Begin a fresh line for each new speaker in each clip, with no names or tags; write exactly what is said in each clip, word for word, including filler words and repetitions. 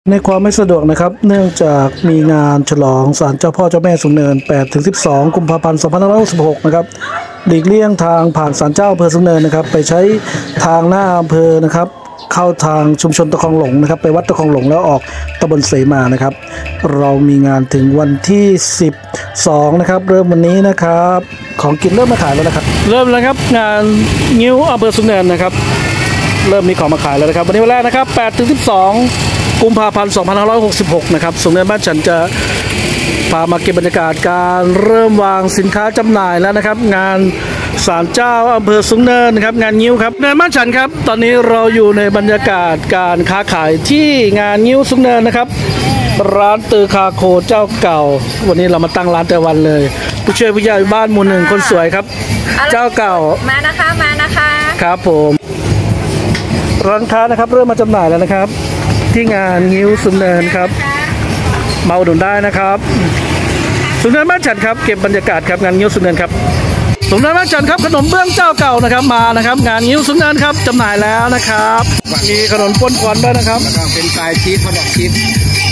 ในความไม่สะดวกนะครับเนื่องจากมีงานฉลองศาลเจ้าพ่อเจ้าแม่สูงเนิน แปดถึงสิบสอง กุมภาพันธ์ สองพันห้าร้อยหกสิบหก นะครับหลีกเลี่ยงทางผ่านศาลเจ้าอำเภอสูงเนินนะครับไปใช้ทางหน้าอำเภอนะครับเข้าทางชุมชนตะคองหลงนะครับไปวัดตะคองหลงแล้วออกตำบลเสมานะครับเรามีงานถึงวันที่สิบสองนะครับเริ่มวันนี้นะครับของกินเริ่มมาขายแล้วนะครับเริ่มแล้วครับงานงิ้วอำเภอสูงเนินนะครับเริ่มมีของมาขายแล้วนะครับวันนี้วันแรกนะครับ แปดถึงสิบสอง กุมภาพันธ์ สองพันห้าร้อยหกสิบหก นะครับสูงเนินบ้านฉันจะพามาเก็บบรรยากาศการเริ่มวางสินค้าจำหน่ายแล้วนะครับงานศาลเจ้าอำเภอสูงเนินนะครับงานงิ้วครับเนินบ้านฉันครับตอนนี้เราอยู่ในบรรยากาศการค้าขายที่งานงิ้วสูงเนินนะครับร้านตือคาโคเจ้าเก่าวันนี้เรามาตั้งร้านแต่วันเลยผู้ช่วยผู้ใหญ่บ้านหมู่หนึ่งคนสวยครับเจ้าเก่า
มานะคะมานะคะ
ครับผมร้านค้านะครับเริ่มมาจำหน่ายแล้วนะครับที่งานงิ้วสูงเนินครับมาอุดหนุนได้นะครับสูงเนินบ้านฉันครับเก็บบรรยากาศครับงานงิ้วสูงเนินครับสูงเนินบ้านฉันครับขนมเบื้องเจ้าเก่านะครับมานะครับงานงิ้วสูงเนินครับจำหน่ายแล้วนะครับมีขนมป้นควันด้วยนะครับ
เป็นสายชีสขนมชีส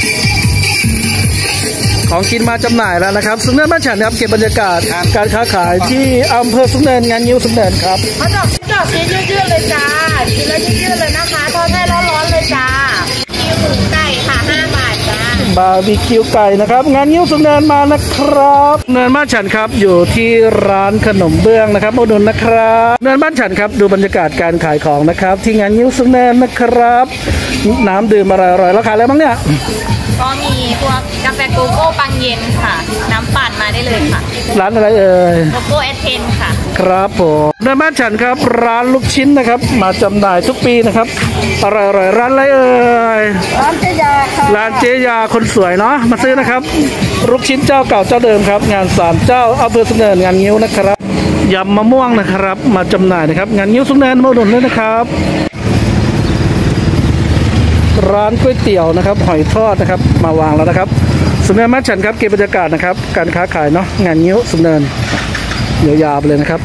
ของกินมาจำหน่ายแล้วนะครับสูงเนินบ้านฉันครับเก็บบรรยากาศการค้าขายที่อำเภอสูงเนินงานงิ้วสูงเนินครับ
มาดอกดอกชีสยืดๆเลยจ้ากินแล้วยืดๆเลยนะคะทอดให้ร้อนๆเลยจ้าคิวหมูไก่ค่ะห้าบาทจ้า
บาร์บีคิวไก่นะครับงานงิ้วสูงเนินมานะครับเนินบ้านฉันครับอยู่ที่ร้านขนมเบื้องนะครับอุดหนุนนะครับเนินบ้านฉันครับดูบรรยากาศการขายของนะครับที่งานงิ้วสูงเนินนะครับน้ำดื่มอร่อยๆแล้วขายอะไรบ้างเนี่ย
ก็มีพวกกาแฟโกโก้ปังเย็นค่ะน้ำปั่นมาได้เลยค่ะ
ร้านอะไรเอ่ย
โกโก้เอสเทนค่ะ
ครับผมเนินบ้านฉันครับร้านลูกชิ้นนะครับมาจำหน่ายทุกปีนะครับอร่อยๆร้านอะไรเอ่ย
ร้านเจยาค่ะ
ร้านเจยาคนสวยเนาะมาซื้อนะครับลูกชิ้นเจ้าเก่าเจ้าเดิมครับงานศาลเจ้าอำเภอสูงเนินงานงิ้วนะครับยำมะม่วงนะครับมาจำหน่ายนะครับงานงิ้วสูงเนินมาอุดหนุนเลยนะครับร้านก๋วยเตี๋ยวนะครับหอยทอดนะครับมาวางแล้วนะครับสูงเนินบ้านฉันครับเก็บบรรยากาศนะครับการค้าขายเนาะงานงิ้วสูงเนินยาวๆไปเลยนะครับ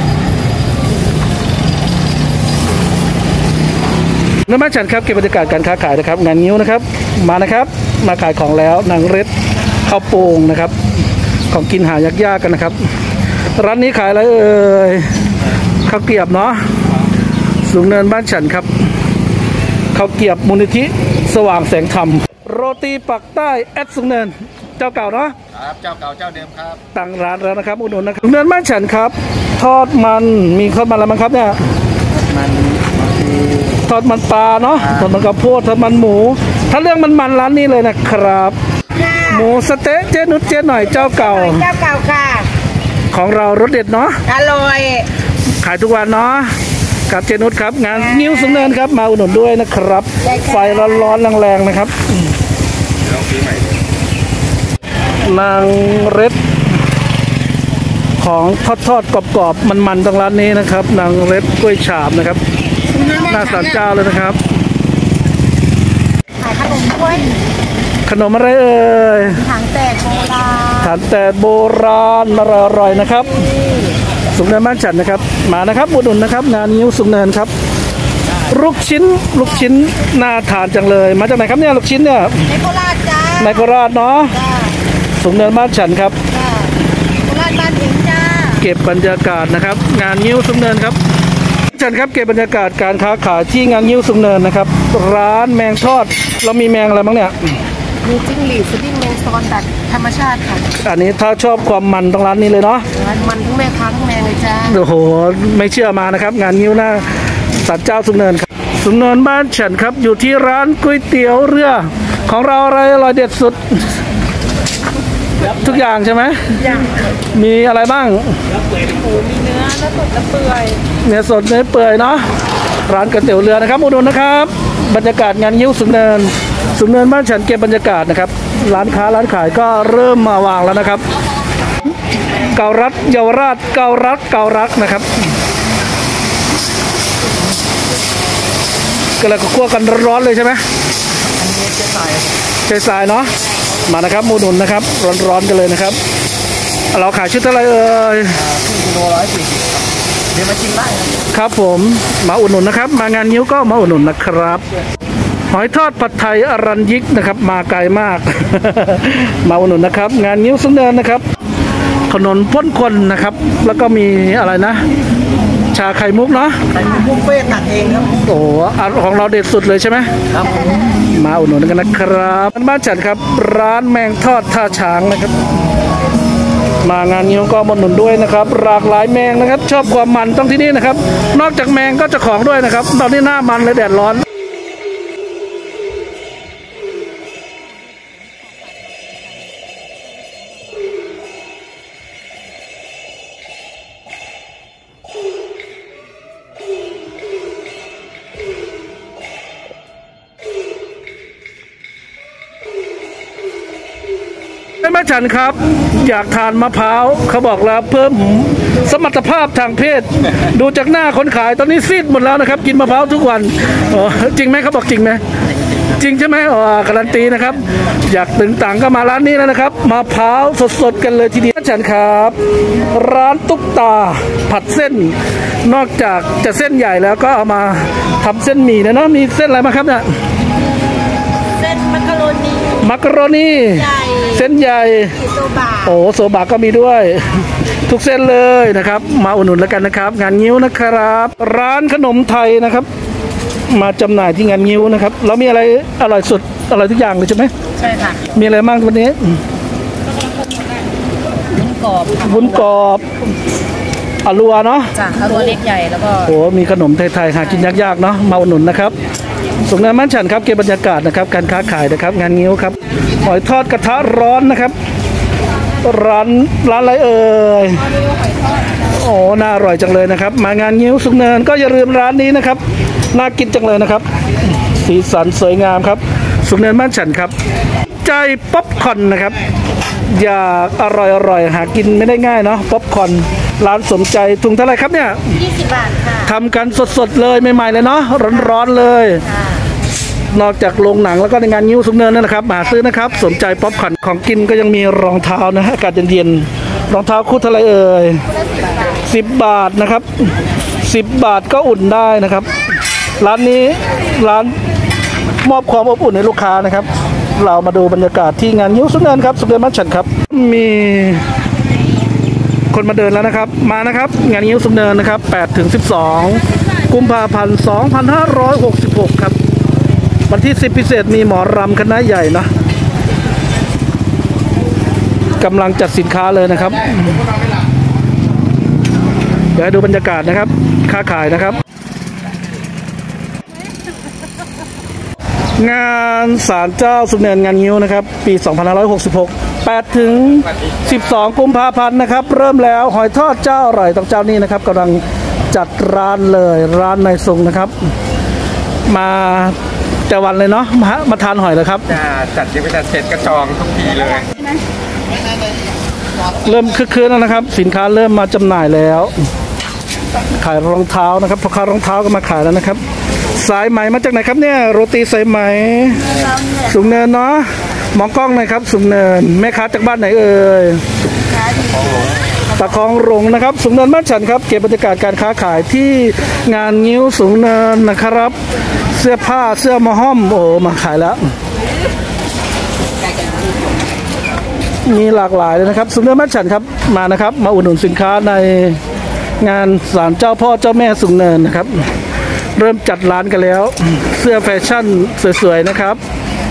เนินบ้านฉันครับเก็บบรรยากาศการค้าขายนะครับงานงิ้วนะครับมานะครับมาขายของแล้วนางเร็ดข้าวโป่งนะครับของกินหายากๆกันนะครับร้านนี้ขายอะไรเอ่ยข้าวเกรียบเนาะสูงเนินบ้านฉันครับข้าวเกรียบมูลนิธิสว่างแสงธรรมโรตีปักใต้แอดสูงเนินเจ้าเก่าเนาะ
ครับเจ้าเก่าเจ้าเดิมครับ
ตั้งร้านแล้วนะครับอุดหนุนนะครับสูงเนินบ้านฉันครับทอดมันมีทอดมันอะไรบ้างครับเนี่ย
มัน
ทอดมันปลาเนาะทอดมันกระโพดทอดมันหมูถ้าเรื่องมันมันร้านนี้เลยนะครับหมูสเต๊ะเจ๊นุชเจ๊หน่อยเจ้าเก่า
เจ้าเก่าค่ะ
ของเรารสเด็ดเนาะ
อร่อย
ขายทุกวันเนาะกับเจนุชครับงานนิ้วสูงเนินครับมาอุดหนุนด้วยนะครับไฟร้อนๆแรงๆนะครับนางเร็ดของทอดๆกรอบๆมันๆตรงร้านนี้นะครับนางเร็ดกล้วยฉาบนะครับหน้าศาลเจ้าเลยนะครับ
ขายขนมกล้วย
ขนมอะไรเอ่ย
ถังแตกโบราณ
ถังแตกโบราณอร่อยนะครับสูงเนินบ้านฉันนะครับมานะครับอุดหนุนนะครับงานงิ้วสูงเนินครับลูกชิ้นลูกชิ้นน่าทานจังเลยมาจากไหนครับเนี่ยลูกชิ้นเนี่ย
ในโคราชจ้า
ในโคราชเนาะสูงเนินบ้านฉันครับ
โคราชบ้านเองจ้า
เก็บบรรยากาศนะครับงานงิ้วสูงเนินครับฉันครับเก็บบรรยากาศการค้าขายที่งานงิ้วสูงเนินนะครับร้านแมงทอดเรามีแมงอะไรบ้างเนี่ย
มีจิ้งหรีดสดิ้งแมงซอนแบบธรรมชาติค่ะ
อันนี้ถ้าชอบความมันต้องร้านนี้เลยเนาะ
มันทั้งแม่ค้าทั้งแมงเลยจ้า
โอ้โหไม่เชื่อมานะครับงานงิ้วหน้าศาลเจ้าสูงเนินครับสูงเนินบ้านฉันครับอยู่ที่ร้านก๋วยเตี๋ยวเรือของเราอะไรอร่อยเด็ดสุดทุกอย่างใช่ไหมมีอะไรบ้าง
หมูมีเนื้อเนื้อสดเนื้อเปื่อย
เนื้อสดเนื้อเปื่อยเนาะร้านก๋วยเตี๋ยวเรือนะครับอุดหนุนนะครับบรรยากาศงานงิ้วสูงเนินสูงเนินบ้านฉันเก็บบรรยากาศนะครับร้านค้าร้านขายก็เริ่มมาวางแล้วนะครับเกาลัดเยาวราชเกาลัดเกาลักนะครับก็เลยก็คั่วกันร้อนๆเลยใช่ไหมเจสายเนาะมานะครับมูนุนนะครับร้อนๆกันเลยนะครับเราขายชุดเท่าไรเอ่ย
กิโลร้อยสี่สิบเดี๋ยวมาชิมได้
ครับผมมาอุดหนุนนะครับมางานงิ้วก็มาอุดหนุนนะครับหอยทอดผัดไทยอรัญยิกนะครับมาไกลมาก มาอุดหนุนนะครับงานนิ้วสูงเนินนะครับขนมพ้นคนนะครับแล้วก็มีอะไรนะชาไข่มุกเนาะ
ไข่มุกบุฟเฟ่ตักเองครับ
โอ้ของเราเด็ดสุดเลยใช่ไหม
ครับ
มาอุดหนุนกันนะครับบ้านฉันครับร้านแมงทอดท่าช้างนะครับมางานนิ้วก็มาหนุนด้วยนะครับหลากหลายแมงนะครับชอบความมันต้องที่นี่นะครับนอกจากแมงก็จะของด้วยนะครับตอนนี้หน้ามันเลยแดดร้อนแม่ฉันครับอยากทานมะพร้าวเขาบอกแล้วเพิ่มสมรรถภาพทางเพศดูจากหน้าคนขายตอนนี้ซีดหมดแล้วนะครับกินมะพร้าวทุกวันจริงไหมเขาบอกจริงไหมจริงใช่ไหมอ๋อการันตีนะครับอยากตึงต่างก็มาร้านนี้แล้วนะครับมะพร้าวสดๆกันเลยทีเดียวฉันครับร้านตุ๊กตาผัดเส้นนอกจากจะเส้นใหญ่แล้วก็เอามาทำเส้นหมี่นะเนาะมีเส้นอะไรมาครับเนี่ย
เส้นมักกะโรนี
มักกะโรนีเส้นใหญ่
โซบะ
โอ้โซบะก็มีด้วยทุกเส้นเลยนะครับมาอุดหนุนแล้วกันนะครับงานงิ้วนะครับร้านขนมไทยนะครับมาจำหน่ายที่งานงิ้วนะครับแล้วมีอะไรอร่อยสุดอร่อยทุกอย่างเลยใช่ไหม
ใช่ค่ะ
มีอะไรบ้างวันนี้
วุ้นกรอบ
วุ้นกรอบอาลัวเนาะ
จ้ะอาลัวเล็กใหญ่แล้วก็
โอ้มีขนมไทยๆหากินยากๆเนาะมาอุดหนุนนะครับสุงนานมั่นฉันครับเก็บบรรยากาศนะครับการค้าขายนะครับงานงิ้วครับหอยทอดกระทะร้อนนะครับร้านร้านอะไรเอ่ยโอ้น่าอร่อยจังเลยนะครับมางานงิ้วสุงเนินก็อย่าลืมร้านนี้นะครับน่ากินจังเลยนะครับสีสันสวยงามครับสุงเนินมั่นฉันครับใจป๊อปคอร์นนะครับอยากอร่อยอร่อยหากินไม่ได้ง่ายเนาะป๊อปคอร์นร้านสมใจถุงเท่าไหร่ครับเนี่ย
ยี่สิบบาทค่ะ
ทำกันสดๆเลยใหม่ๆเลยเนาะร้อนๆเลยนอกจากโรงหนังแล้วก็ในงานงิ้วสุงเนินนั่นนะครับมาซื้อนะครับสนใจป๊อปคอร์นของกินก็ยังมีรองเท้านะอากาศเย็นๆรองเท้าคู่เท่าไรเอ่ยสิบบาทนะครับสิบบาทก็อุ่นได้นะครับร้านนี้ร้านมอบความอบอุ่นให้ลูกค้านะครับเรามาดูบรรยากาศที่งานงิ้วสุงเนินครับสุงเนินมั่นฉันครับมีคนมาเดินแล้วนะครับมานะครับงานงิ้วสุงเนินนะครับแปดถึงสิบสองกุมภาพันธ์สองพันห้าร้อยหกสิบหกครับวันที่สิบพิเศษมีหมอรำคณะใหญ่นะกำลังจัดสินค้าเลยนะครับเดี๋ยวให้ดูบรรยากาศนะครับค้าขายนะครับงานศาลเจ้าสุงเนินงานงิ้วนะครับปีสองพันห้าร้อยหกสิบหก แปดถึงสิบสองกุมภาพันธ์นะครับเริ่มแล้วหอยทอดเจ้าอร่อยต้องเจ้านี้นะครับกำลังจัดร้านเลยร้านในซุงนะครับมาแต่วันเลยเนาะมามาทานหอยเลยครับ
จะจัดยังไม่จัดเสร็จกระจองทุกทีเลย
เริ่มคึกคืนแล้วนะครับสินค้าเริ่มมาจำหน่ายแล้วขายรองเท้านะครับพอขายรองเท้าก็มาขายแล้วนะครับสายไหมมาจากไหนครับเนี่ยโรตีสายไหมสุงเนินเนาะมองกล้องหน่อยครับสุงเนินแม่ค้าจากบ้านไหนเอ่ยตะคองหลงนะครับสุงเนินบ้านฉันครับเก็บบรรยากาศการค้าขายที่งานงิ้วสุงเนินนะครับเสื้อผ้าเสื้อมาห้อมโอ้มาขายแล้วมีหลากหลายเลยนะครับสุงเนินบ้านฉันครับมานะครับมาอุดหนุนสินค้าในงานศาลเจ้าพ่อเจ้าแม่สุงเนินนะครับเริ่มจัดร้านกันแล้วเสื้อแฟชั่นสวยๆนะครับ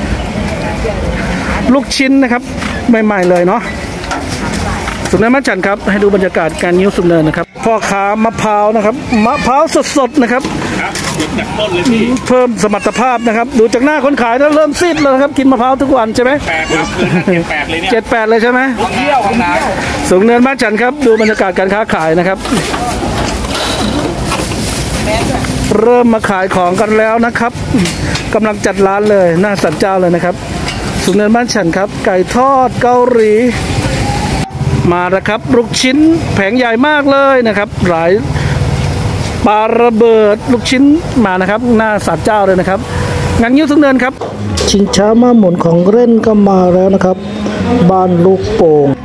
ลูกชิ้นนะครับใหม่ๆเลยเนาะสุงเนินบ้านฉันครับให้ดูบรรยากาศการงิ้วสุงเนินนะครับพ่อค้ามะพร้าวนะครับมะพร้าวสดๆนะครับเพิ่มสมรรถภาพนะครับดูจากหน้าคนขายแล้วเริ่มซีดแล้วครับกินมะพร้าวทุกวันใช่ไหมแปดครับแปดเลยเนี่ยเจ็ดแปดเลยใช่ไหมสุงเนินบ้านฉันครับดูบรรยากาศการค้าขายนะครับเริ่มมาขายของกันแล้วนะครับกำลังจัดร้านเลยหน้าศาลเจ้าเลยนะครับสุงเนินบ้านฉันครับไก่ทอดเกาหลีมาแล้วครับลูกชิ้นแผงใหญ่มากเลยนะครับหลายปลาระเบิดลูกชิ้นมานะครับหน้าศาลเจ้าเลยนะครับงานงิ้วสุงเนินครับชิงช้าม้าหมุนของเล่นก็มาแล้วนะครับบ้านลูกโป่ง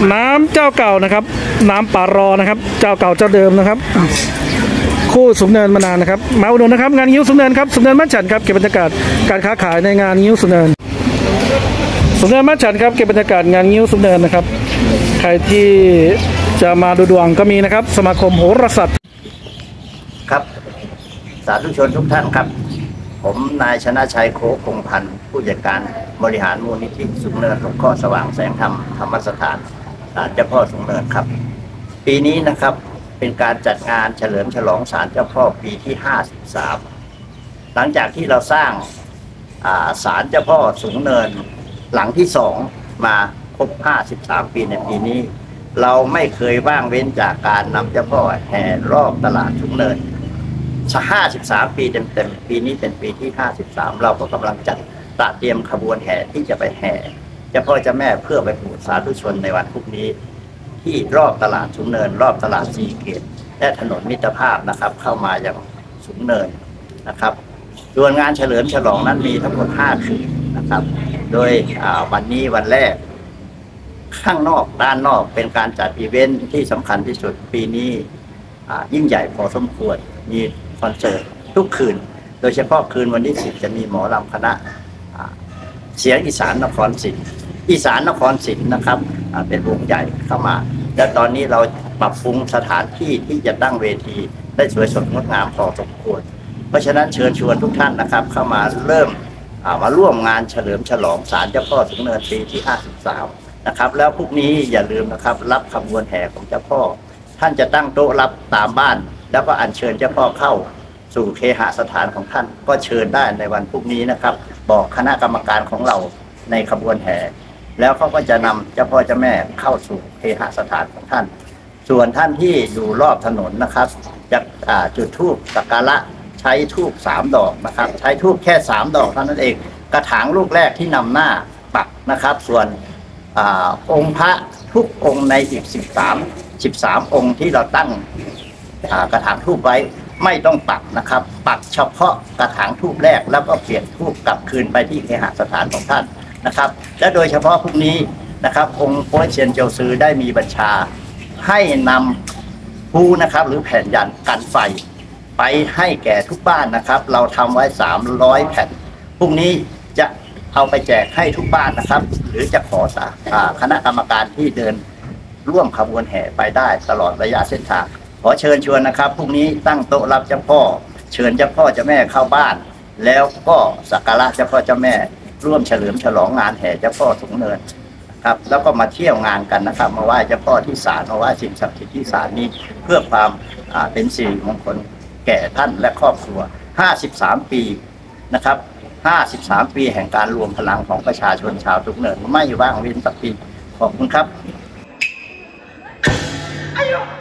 น้ำเจ้าเก่านะครับน้ำป่ารอนะครับเจ้าเก่าเจ้าเดิมนะครับคู่สูงเนินมานานนะครับมาอุดหนุนนะครับงานงิ้วสูงเนินครับสูงเนินบ้านฉันครับเก็บบรรยากาศการค้าขายในงานงิ้วสูงเนินสูงเนินบ้านฉันครับเก็บบรรยากาศงานงิ้วสูงเนินนะครับใครที่จะมาดูดวงก็มีนะครับสมาคมโหราศาสตร์
ครับสาธุชนทุกท่านครับผมนายชนะชัยโคคงพันธ์ผู้จัดการบริหารมูลนิธิสูงเนินหลวงพ่อสว่างแสงธรรมธรรมสถานศาลเจ้าพ่อสูงเนินครับปีนี้นะครับเป็นการจัดงานเฉลิมฉลองศาลเจ้าพ่อปีที่ห้าสิบสามหลังจากที่เราสร้างศาลเจ้าพ่อสูงเนินหลังที่สองมาครบห้าสิบสามปีในปีนี้เราไม่เคยว่างเว้นจากการนำเจ้าพ่อแห่รอบตลาดสูงเนินห้าสิบสามปีเต็มๆปีนี้เป็นปีที่ห้าสิบสามเราก็กำลังจัดเตรียมขบวนแห่ที่จะไปแห่เจ้าพ่อเจ้าแม่เพื่อไปโปรดสาธุชนในวันพรุ่งนี้ที่รอบตลาดสูงเนินรอบตลาดสีเกตและถนนมิตรภาพนะครับเข้ามาอย่างสูงเนินนะครับส่วนงานเฉลิมฉลองนั้นมีทั้งหมดห้าคืนนะครับโดยวันนี้วันแรกข้างนอกด้านนอกเป็นการจัดอีเวนท์ที่สำคัญที่สุดปีนี้ยิ่งใหญ่พอสมควรมีคอนเสิร์ตทุกคืนโดยเฉพาะคืนวันที่สิบจะมีหมอลำคณะเสียงอีสานนครศรีอีสานนครศรีนะครับเป็นวงใหญ่เข้ามาและตอนนี้เราปรับปรุงสถานที่ที่จะตั้งเวทีได้สวยสดงดงามพอสมควรเพราะฉะนั้นเชิญชวนทุกท่านนะครับเข้ามาเริ่มมาร่วมงานเฉลิมฉลองศาลเจ้าพ่อสูงเนินปีที่ห้าสิบสามนะครับแล้วพรุ่งนี้อย่าลืมนะครับรับขบวนแห่ของเจ้าพ่อท่านจะตั้งโต๊ะรับตามบ้านแล้วก็อัญเชิญเจ้าพ่อเข้าสู่เคหสถานของท่านก็เชิญได้ในวันพรุ่งนี้นะครับบอกคณะกรรมการของเราในขบวนแห่แล้วเขาก็จะนำเจ้าพ่อเจ้าแม่เข้าสู่เคหสถานของท่านส่วนท่านที่อยู่รอบถนนนะครับจะจุดธูปสักการะใช้ธูปสามดอกนะครับใช้ธูปแค่สามดอกเท่านั้นเองกระถางลูกแรกที่นำหน้าปักนะครับส่วนอองค์พระทุกองค์ในอีกสิบสาม สิบสามองค์ที่เราตั้งกระถางธูปไว้ไม่ต้องปักนะครับปักเฉพาะกระถางธูปแรกแล้วก็เปลี่ยนธูปกลับคืนไปที่เคหสถานของท่านนะครับและโดยเฉพาะพรุ่งนี้นะครับองค์โป๊ยเซียนเจียวซือได้มีบัญชาให้นำภูนะครับหรือแผ่นยันกันไฟไปให้แก่ทุกบ้านนะครับเราทำไว้สามร้อยแผ่นพรุ่งนี้จะเอาไปแจกให้ทุกบ้านนะครับหรือจะขอคณะกรรมการที่เดินร่วมขบวนแห่ไปได้ตลอดระยะเส้นทางขอเชิญชวนนะครับพรุ่งนี้ตั้งโต๊ะรับเจ้าพ่อเชิญเจ้าพ่อเจ้าแม่เข้าบ้านแล้วก็สักการะเจ้าพ่อเจ้าแม่ร่วมเฉลิมฉลองงานแห่เจ้าพ่อสูงเนินครับแล้วก็มาเที่ยวงานกันนะครับมาไหว้เจ้าพ่อที่ศาลมาไหว้สิ่งศักดิ์สิทธิ์ที่ศาลนี้เพื่อความเป็นสิริมงคลแก่ท่านและครอบครัวห้าสิบสามปีนะครับห้าสิบสามปีแห่งการรวมพลังของประชาชนชาวสูงเนินไม่ว่างเว้นสักปีขอบคุณครับ